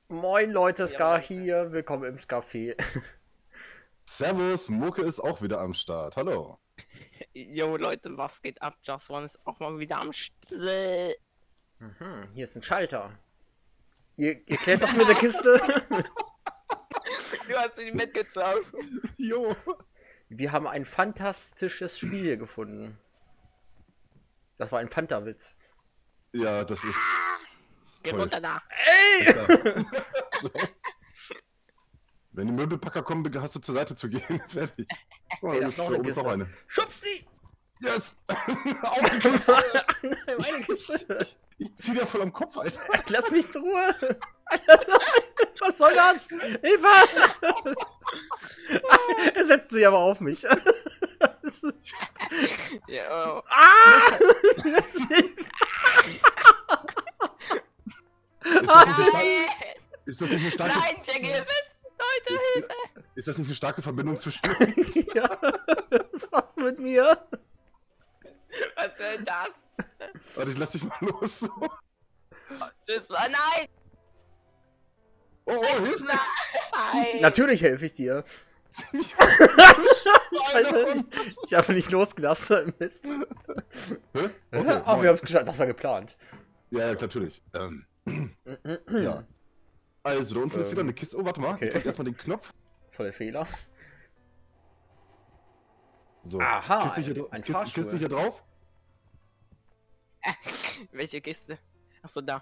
Moin Leute, Ska hier, willkommen im Ska-Café. Servus, Mucke ist auch wieder am Start. Hallo. Jo Leute, was geht ab? Just One ist auch mal wieder am Stissel. Hier ist ein Schalter. Ihr klärt das mit der Kiste? Du hast dich mitgezogen. Jo. Wir haben ein fantastisches Spiel gefunden. Das war ein Fanta-Witz. Ja, das ist. Geh Toll. runter da. Ey! So. Wenn die Möbelpacker kommen, hast du zur Seite zu gehen. Fertig. Oh, Ey, das ist noch da eine oben ist Kiste. noch eine. Schubs sie! Yes! Auf die Kiste! Nein, meine Kiste. Ich zieh dir voll am Kopf, Alter. Lass mich in Ruhe. Alter, nein. Was soll das? Hilfe! Er setzt sich aber auf mich. Jo. Ah! Ist das nicht eine starke, Nein, check ihr fest. Leute, Hilfe. ist das nicht eine starke Verbindung zwischen uns? Ja, was machst du mit mir? Was soll das? Warte, ich lass dich mal los. So. Tschüss, nein. Oh, oh, hilf mir! Nein. Natürlich helfe ich dir. Scheiße, ich habe nicht losgelassen. Mist. Hä? Okay, Okay, wir haben es geschafft. Das war geplant. ja, natürlich. Ja. Also, da unten ist wieder eine Kiste. Oh, warte mal. Okay. Ich drück erstmal den Knopf. Voll der Fehler. So. Aha, Kiste hier, ein Kiste, Fahrstuhl. Kiste hier drauf. Welche Kiste? Achso, da.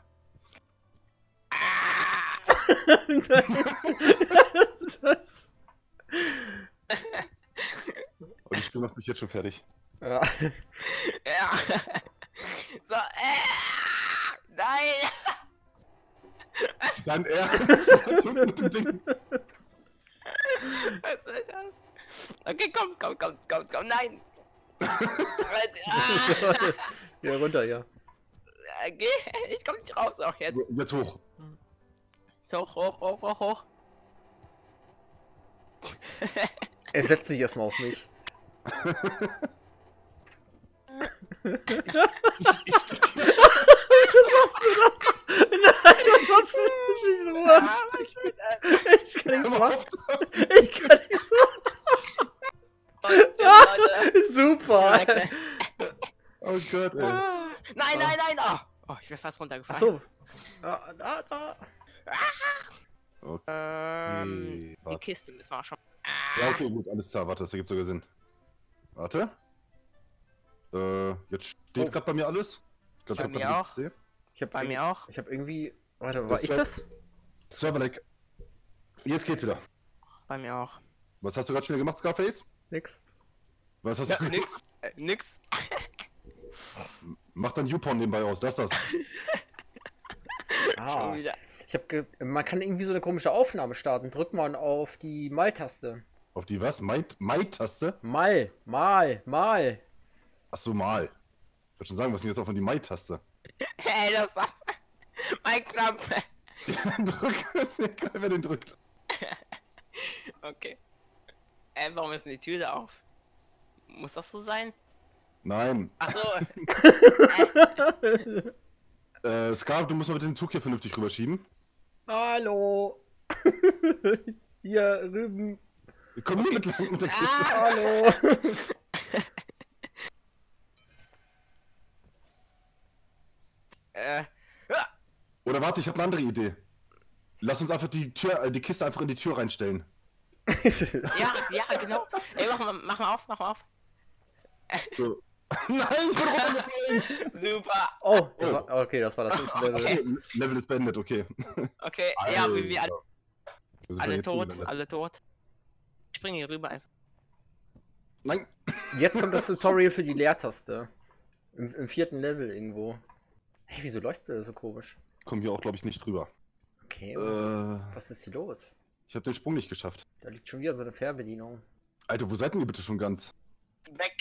Das- Und das Spiel macht mich jetzt schon fertig. ja. Ja. So, nein. Dein Ernst? Mit dem Ding. Was soll das? Okay, komm, nein. Wieder runter, ja. Okay, ich komm nicht raus auch jetzt. Jetzt hoch. So, hoch. Er setzt sich erstmal auf mich. Was machst du da? Nein, was machst du? Lass mich in Ruhe. Ich kann nichts machen. Ich kann nichts machen. Super. Oh Gott, ey. Nein. Oh, ich wäre fast runtergefallen. Achso. Da. Die Warte. Kiste müssen wir schon. Ja, okay, gut, alles klar. Warte, das ergibt sogar Sinn. Warte. Jetzt steht Oh. gerade bei mir alles. Ich glaub, Bei hab mir grad auch. gesehen. Bei mir auch. Ich habe irgendwie. Warte, war Das ich wär- das? Serverlag. Jetzt geht's wieder. Bei mir auch. Was hast du gerade schon wieder gemacht, Scarface? Nix. Was hast Ja, du gemacht? nix. Mach dann YouPorn nebenbei aus, das. Ah. Schon wieder. Man kann irgendwie so eine komische Aufnahme starten. Drückt man auf die Mal-Taste. Auf die was? Mai-Taste? Mal. Achso, mal. Ich wollte schon sagen, was ist denn jetzt auf die Mai-Taste? Hey, das ist mein Knopf. Drück, ist mir egal, wer den drückt. Okay. Warum ist denn die Tür da auf? Muss das so sein? Nein. Achso. Scar, du musst mal bitte den Zug hier vernünftig rüberschieben. Hallo. Hier rüben. Komm hier mit der Kiste. Hallo. Oder warte, ich habe eine andere Idee. Lass uns einfach die Kiste einfach in die Tür reinstellen. Ja, genau. Ey, mach mal auf. So. Nein, ich bin runtergefallen. Super. Oh, das war das nächste Level. Okay. Level ist beendet, okay. Okay, ja, wie wir Alter. Wir sind alle jetzt tot, gelandet. alle tot. Ich springe hier rüber einfach. Nein. Jetzt kommt das Tutorial für die Leertaste. Im 4. Level irgendwo. Hey, wieso leuchtet das so komisch? Ich komme hier auch, glaube ich, nicht drüber. Okay, Ich was ist hier los? habe den Sprung nicht geschafft. Da liegt schon wieder so eine Fernbedienung. Alter, wo seid denn ihr bitte schon ganz? Weg.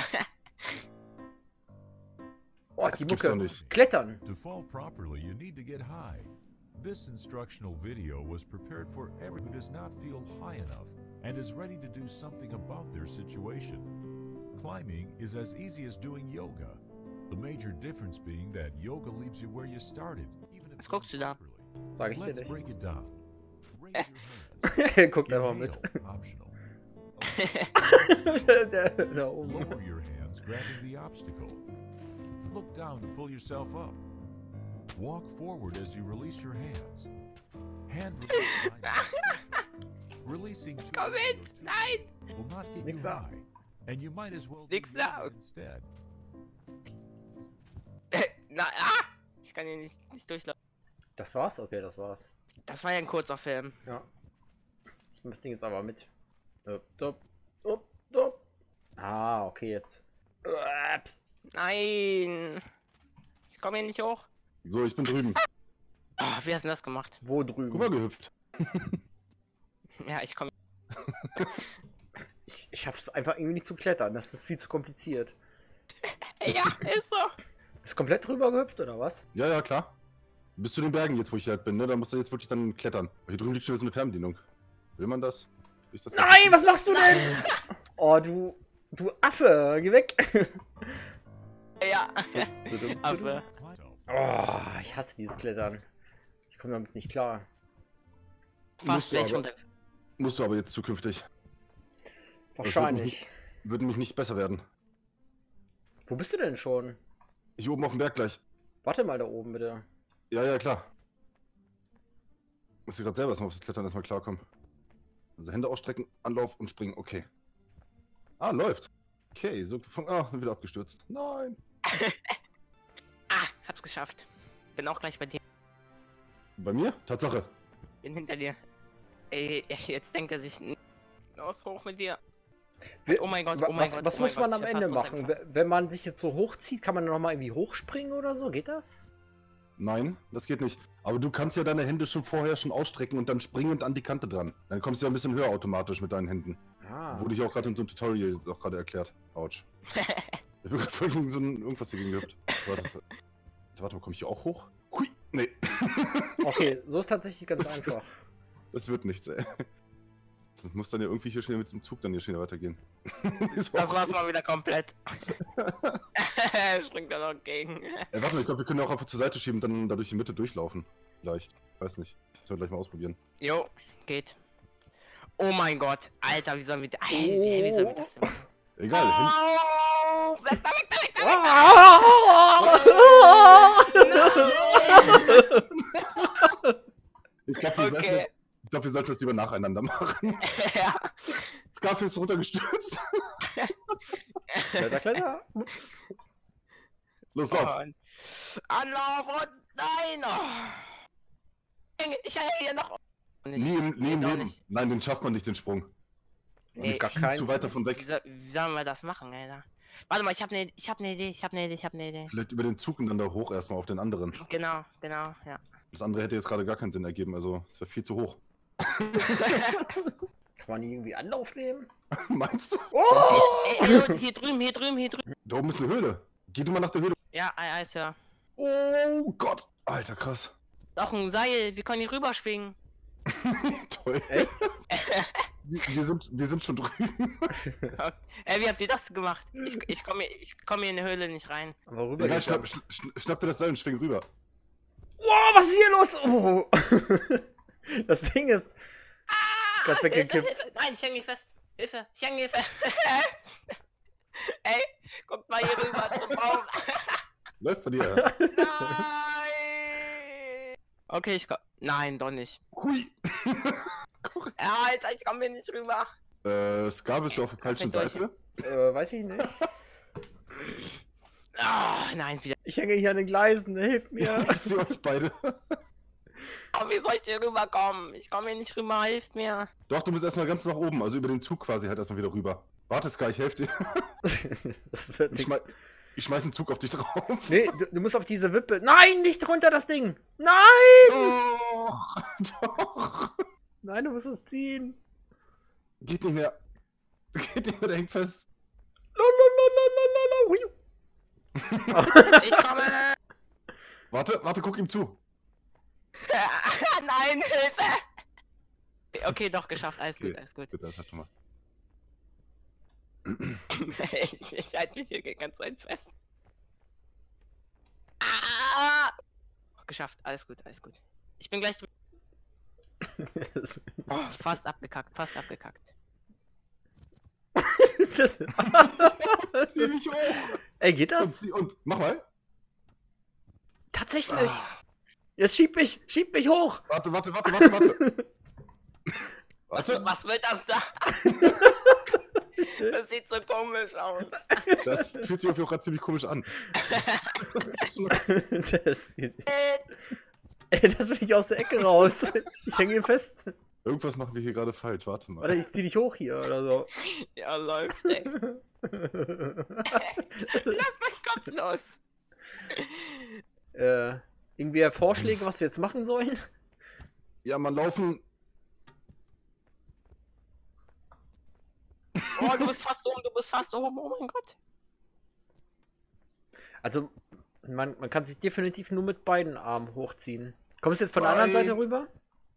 Oh, Das die gibt's doch Mucke. nicht. Klettern. To fall properly, you need to get high. This instructional video was prepared for everyone who does not feel high enough and is ready to do something about their situation. Climbing is as easy as doing yoga. The major difference being that yoga leaves you where you started, even if Was guckst du da? properly. Sag ich dir Let's nicht. break it down. Raise your hands. Guckt einfach mit. Inhale, optional. Da oben. Lower your hands, grabbing the obstacle. Look down to pull yourself up. Walk forward as you release your hands. Hand release behind the cushion. Releasing two Komm hands mit! or two Nein! will not get Nix you ab. high, and you might as well Nix do yoga ab. instead. Nein, ich kann hier nicht durchlaufen. Das war's? Okay, das war's. Das war ja ein kurzer Film. Ja. Ich nehme das Ding jetzt aber mit. Upp. Ah, okay, jetzt. Ups. Nein! Ich komme hier nicht hoch. So, ich bin drüben. Ah, wie hast du das gemacht? Wo drüben? Guck mal, gehüpft. Ja, ich komme. Ich schaff's einfach irgendwie nicht zu klettern. Das ist viel zu kompliziert. Ja, ist so. Bist komplett drüber gehüpft oder was? Ja, ja, klar. Bis zu den Bergen jetzt, wo ich halt bin, ne? Da musst du jetzt wirklich dann klettern. Aber hier drüben liegt schon wieder so eine Fernbedienung. Will man das? Will ich das Nein, was machst du denn? Oh, du Affe, geh weg. Ja. Aber. Oh, ich hasse dieses Klettern. Ich komme damit nicht klar. Fast gleich aber- runter. Musst du aber jetzt zukünftig. Wahrscheinlich. Würde mich nicht besser werden. Wo bist du denn schon? Hier oben auf dem Berg gleich. Warte mal da oben, bitte. Ja, ja, klar. Muss ich gerade selber erstmal auf das Klettern erstmal klarkommen. Also Hände ausstrecken, Anlauf und springen. Okay. Ah, läuft. Okay, so sind wieder abgestürzt. Nein. Hab's geschafft. Bin auch gleich bei dir. Bei mir? Tatsache. Bin hinter dir. Ey, jetzt denkt er sich. Los, hoch mit dir. Oh mein Gott, oh mein Gott. Was oh mein muss man Gott, am ich wär Ende fast machen? runtergefallen. Wenn man sich jetzt so hochzieht, kann man dann nochmal irgendwie hochspringen oder so? Geht das? Nein, das geht nicht. Aber du kannst ja deine Hände schon vorher schon ausstrecken und dann springend an die Kante dran. Dann kommst du ja ein bisschen höher automatisch mit deinen Händen. Ah. Wurde ich auch gerade in so einem Tutorial auch gerade erklärt. Autsch. Ich bin gerade voll gegen so ein irgendwas hier gehüpft. Warte mal, komme ich hier auch hoch? Hui, nee. Okay, so ist tatsächlich ganz einfach. Das wird nichts, ey. Das muss dann ja irgendwie hier schnell mit dem Zug dann hier schnell weitergehen. Das war's mal wieder komplett. Springt da noch gegen. Ey, warte mal, ich glaube, wir können auch einfach zur Seite schieben und dann da durch die Mitte durchlaufen. Vielleicht. Weiß nicht. Sollen wir gleich mal ausprobieren. Jo, geht. Oh mein Gott, Alter, wie sollen wir, wie sollen wir das denn machen? Egal, Oh, weg da, weg da, weg da, weg ich glaube, da. Okay. wir sollten das lieber nacheinander machen. Ja. Scarface ist runtergestürzt. Kletter, kletter. Los, lauf. Und Anlauf und nein! Oh. Ich hänge hier noch. Nie im Geht doch Leben. nicht. Nein, den schafft man nicht, den Sprung. Nee, Ist gar viel keinen zu weit davon weg. Wie sollen wir das machen, Alter? Warte mal, ich hab ne Idee. Vielleicht über den Zug und dann da hoch erstmal auf den anderen. Genau, ja. Das andere hätte jetzt gerade gar keinen Sinn ergeben, also es wäre viel zu hoch. Kann man die irgendwie Anlauf nehmen? Meinst du? Oh! Ey, hier drüben. Da oben ist eine Höhle. Geh du mal nach der Höhle. Ja, Eis, ja. Oh Gott. Alter, krass. Doch ein Seil, wir können hier rüberschwingen. Toll. Echt? Wir sind schon drüben. Ey, wie habt ihr das gemacht? Ich komm hier in die Höhle nicht rein. Aber rüber Egal, geht's schnapp dir das Seil und schwing rüber. Wow, was ist hier los? Oh. Das Ding ist gerade weggekippt. Hilfe. Nein, ich hänge hier fest. Hilfe, ich hänge hier fest. Ey, guckt mal hier rüber zum Baum. Läuft bei dir. Nein. Okay, ich komm. Nein, doch nicht. Hui. Ja, Alter, ich komm hier nicht rüber. Scar, bist du auf der falschen durch. Seite? Weiß ich nicht. Ah, nein, wieder. Ich hänge hier an den Gleisen, hilf mir. Ich sehe euch beide. Oh, wie soll ich hier rüberkommen? Ich komme hier nicht rüber, hilft mir. Doch, du musst erstmal ganz nach oben, also über den Zug quasi halt erstmal wieder rüber. Warte, Scar, ich helfe dir. Das wird Ich, nix. ich schmeiß einen Zug auf dich drauf. Nee, du musst auf diese Wippe. Nein, nicht runter das Ding. Nein! Oh, doch. Nein, du musst es ziehen. Geht nicht mehr. Geht nicht mehr, der hängt fest. Lololololololol. Hui. Ich komme. Warte, guck ihm zu. Nein, Hilfe. Okay, doch, geschafft. Alles gut, Okay. alles gut. Bitte, sag schon mal. Ich halte mich hier ganz rein fest. Ah! Geschafft, alles gut, alles gut. Ich bin gleich drüber. Oh, fast abgekackt, fast abgekackt. Das- Zieh dich hoch. Ey, geht das? Und mach mal. Tatsächlich. Jetzt schieb mich hoch. Warte. Was wird das da? Das sieht so komisch aus. Das fühlt sich auf jeden Fall ziemlich komisch an. Ey, lass mich aus der Ecke raus. Ich hänge hier fest. Irgendwas machen wir hier gerade falsch, warte mal. Warte, ich zieh dich hoch hier oder so. Ja, läuft, ey. Lass meinen Kopf los. Irgendwie Vorschläge, was wir jetzt machen sollen? Ja, man laufen. Oh, du bist fast oben, oh mein Gott. Also, man kann sich definitiv nur mit beiden Armen hochziehen. Kommst du jetzt von der anderen Seite rüber?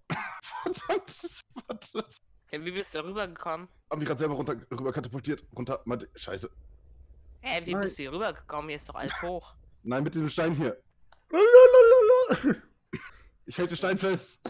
Warte. Ja, wie bist du rübergekommen? Hab mich gerade selber rüber katapultiert. Runter. Scheiße. Hä, wie Nein. bist du hier rübergekommen? Hier ist doch alles hoch. Nein, mit dem Stein hier. Lulululu. Ich halte den Stein fest.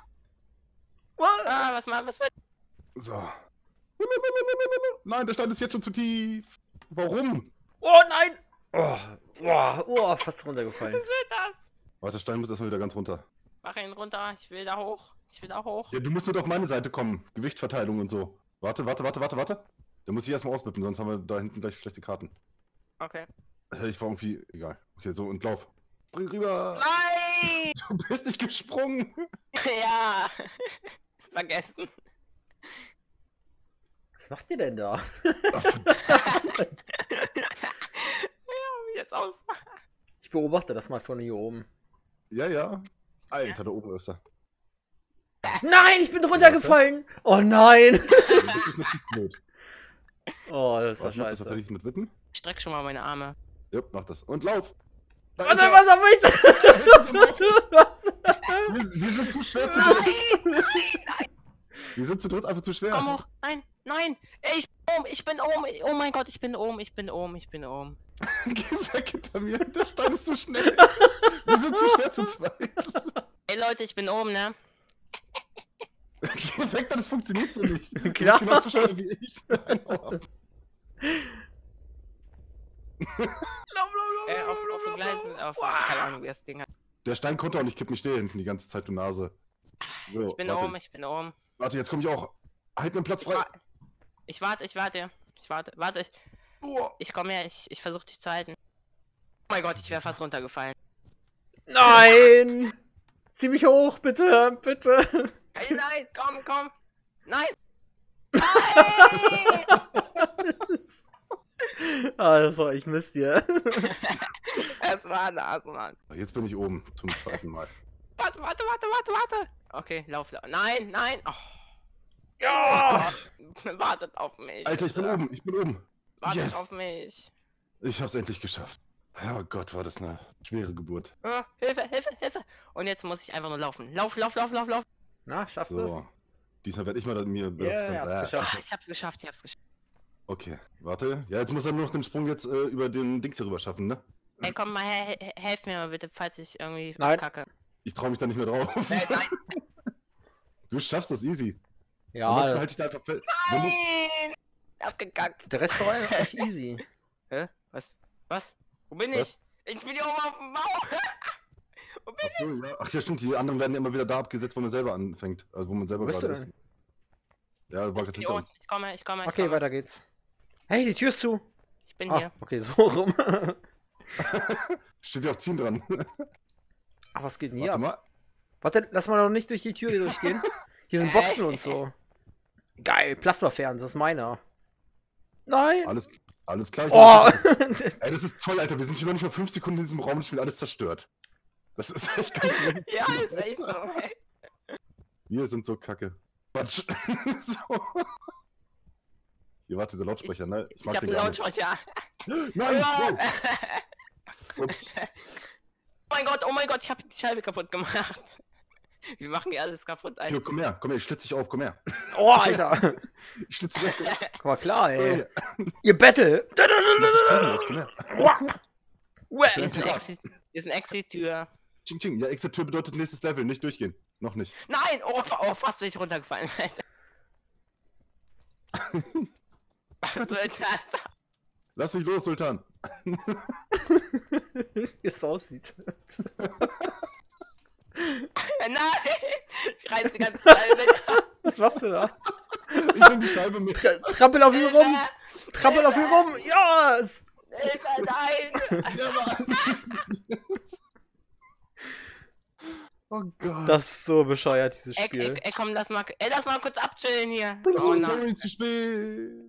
Ah, was wird? So. Nein, der Stein ist jetzt schon zu tief. Warum? Oh nein! Fast runtergefallen. Was wird das? Warte, der Stein muss erstmal wieder ganz runter. Mach ihn runter, ich will da hoch. Ja, du musst mit auf meine Seite kommen. Gewichtverteilung und so. Warte. Da muss ich erstmal auswippen, sonst haben wir da hinten gleich schlechte Karten. Okay. Ich war irgendwie. Egal. Okay, so und lauf. Spring rüber. Nein! Du bist nicht gesprungen. Ja! Vergessen. Was macht ihr denn da? Ach, Ja, wie jetzt aus? Ich beobachte das mal von hier oben. ja. Alter, da oben ist er. Nein, ich bin runtergefallen! Oh nein! Das ist natürlich blöd. Oh, das ist doch Warte, ist er scheiße. fertig mit Wippen? Ich streck schon mal meine Arme. Ja, mach das. Und lauf! Da Was ist er. auf mich? Wir sind zu schwer zu dritt. Wir sind zu dritt einfach zu schwer. Komm hoch! Nein! Ey, ich bin oben! Oh mein Gott, ich bin oben! Geh weg hinter mir. Der Stein ist zu schnell. Wir sind zu schwer zu zweit. Ey Leute, ich bin oben, ne? Geh weg, das funktioniert so nicht. Du bist Klar. genauso schnell wie ich. Nein, hau ab. Auf den Gleisen, keine Ahnung, wie das Ding hat. Der Stein konnte auch nicht kippen. Ich stehe hinten die ganze Zeit, du Nase. So, Ich bin warte. oben. Warte, jetzt komme ich auch. Halt mir einen Platz frei. Ich warte. Ich komme her, ich versuche dich zu halten. Oh mein Gott, ich wäre fast runtergefallen. Nein! Zieh mich hoch, bitte! Ey, nein, komm! Nein! Ah, das war echt Mist hier. Es war das, Mann. Jetzt bin ich oben zum zweiten Mal. Warte. Okay, lauf. Nein! Oh. Ja! Wartet auf mich. Alter, ich bin oben. Wartet Yes. auf mich. Ich hab's endlich geschafft. Ja Gott, war das eine schwere Geburt. Hilfe. Und jetzt muss ich einfach nur laufen. Lauf. Na, schaffst du es? So. Diesmal werde ich mal mir. Ja, hat's geschafft. Ah, ich hab's geschafft. Okay, warte. Ja, jetzt muss er nur noch den Sprung jetzt über den Dings hier rüber schaffen, ne? Ey, komm mal her, helft mir mal bitte, falls ich irgendwie Nein. kacke. Ich trau mich da nicht mehr drauf. Nein. Du schaffst das easy. Ja, Ansonsten das, halt ich da einfach fest. Wenn du- Nein! Abgekackt. der Rest war echt easy. Hä? Was? Wo bin Was? ich? Ich bin hier oben auf dem Bauch. Wo bin Ach so, ja. Ach ja, stimmt. Die anderen werden immer wieder da abgesetzt, wo man selber anfängt. Also wo man selber Wo bist gerade du ist. Ja, war ich? gerade Ich bin hinter hier uns. unten. Ich komme. Okay, weiter geht's. Hey, die Tür ist zu. Ich bin Ah, hier. okay, so rum. Steht ja auch ziehen dran. Ach, was geht denn hier Warte ab? mal. Warte, lass mal doch nicht durch die Tür hier durchgehen. Hier sind Boxen und so. Geil, Plasmafernseher, das ist meiner. Nein! Alles klar. Oh! Ey, das ist toll, Alter. Wir sind hier noch nicht mal 5 Sekunden in diesem Raum und schon wieder alles zerstört. Das ist echt ganz Ja, ist echt so. Wir sind so kacke. Quatsch. So. Hier, warte, der Lautsprecher, ne? Ich hab den einen gar nicht. Lautsprecher. Nein! Oh Wow. Ups. mein Gott, ich hab die Scheibe kaputt gemacht. Wir machen hier alles kaputt Hier, eigentlich. komm her, ich schlitz dich auf, komm her. Oh, Alter! Ich schlitz dich auf. Guck mal, klar, ey. Komm Ihr Battle! her. Uah. Hier ist eine Exit-Tür. Ching, ching. Ja, Exit-Tür bedeutet nächstes Level, nicht durchgehen. Noch nicht. Nein! Oh, fast bin ich runtergefallen, Alter. Was soll das? Lass mich los, Sultan. Wie es aussieht. Nein! Ich reiß die ganze Zeit mit. Was machst du da? Ich nehme die Scheibe mit. Trampel auf ihn rum! Trampel auf ihn rum! Ja! Hilfe, nein! Ja, Mann. Oh Gott. Das ist so bescheuert, dieses Spiel. Ey, komm, lass mal kurz abchillen hier. Oh, Oh nein. sorry, zu spät.